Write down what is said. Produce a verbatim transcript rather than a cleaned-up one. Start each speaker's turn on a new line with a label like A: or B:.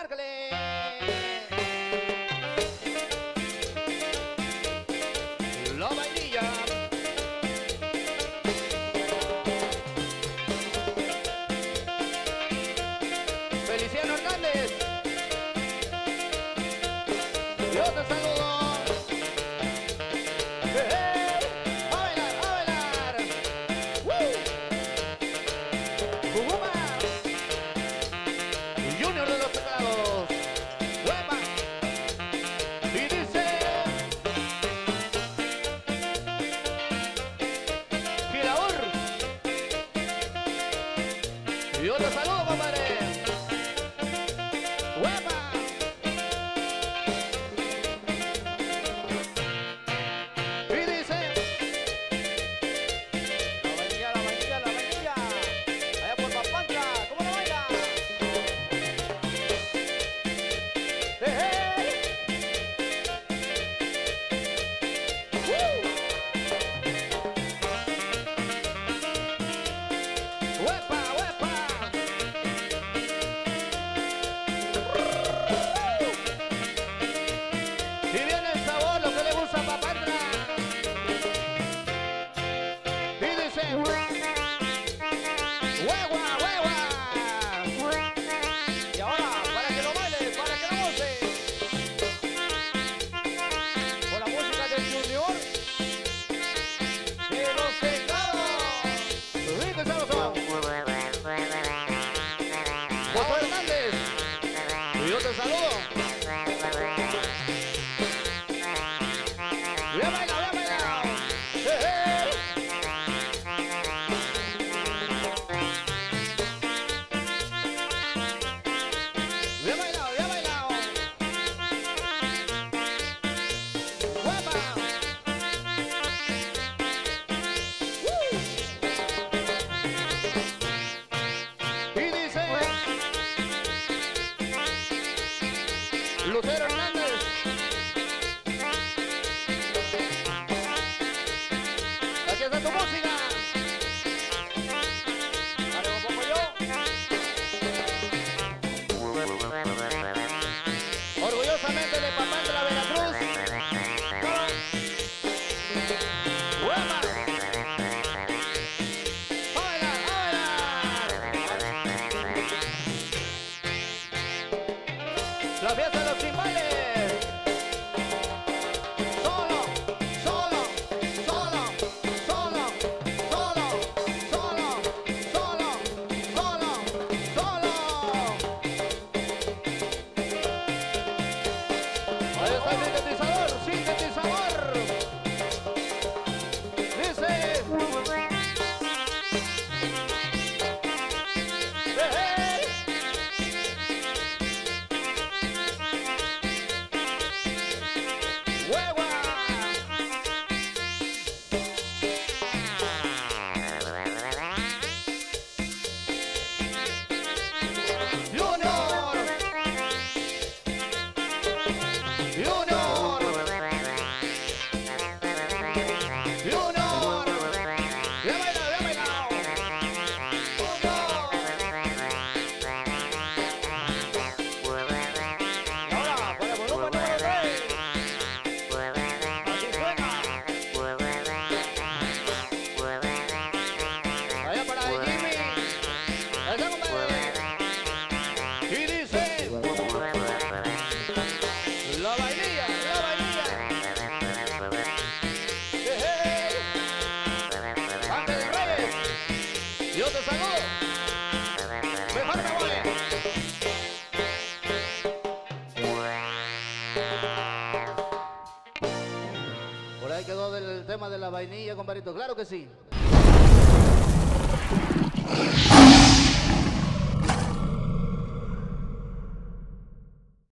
A: márcale. La vainilla. Feliciano Hernández. Yo te saludo. Eh, eh, a bailar, a bailar. ¡Woo! Jujuma. Junior de los Teclados. ¡Huepa! Y dice... Giraur. Yo te saludo, compadre. ¡Huepa! Y dice... La vainilla, la vainilla, la vainilla. Allá por Papantla, ¿cómo lo baila? ¡Eh, eh! ¡Woo! ¡Huepa, huepa! Y viene el sabor, lo que le gusta a Papantla. Y dice... ¡Huegua, huegua! Y ahora, para que lo baile, para que lo goce. Con la música del Junior. De los Teclados. Rico y sabroso. Joto Hernández. Y yo te saludo. Bien bailado, bien bailado. ¡Eh, eh! Bien bailado, bien bailado. ¡Huepa! ¡Woo! Y dice... Lucero Hernández. Aquí está tu música. Dale, ¿cómo pongo yo? Orgullosamente de Papantla, Veracruz. ¡Huepa! ¡A bailar, a bailar! La fiesta de los timbales. Solo, solo, solo, solo, solo, solo, solo, solo, solo. Ahí está el sintetizador, sintetizador. Dice... ¡Eh, eh! ¡Huegua! Junior. Junior. Junior. Bien bailado, bien bailado. Y ahora, para el volumen número tres. Así suena. Allá para Jimmy. Ahí está, compadre. Y dice... La vainilla, la vainilla. Eh, eh. Ángel Reyes. Yo te saludo. Mejor me voy. Por ahí quedó del tema de la vainilla, compadrito. Claro que sí.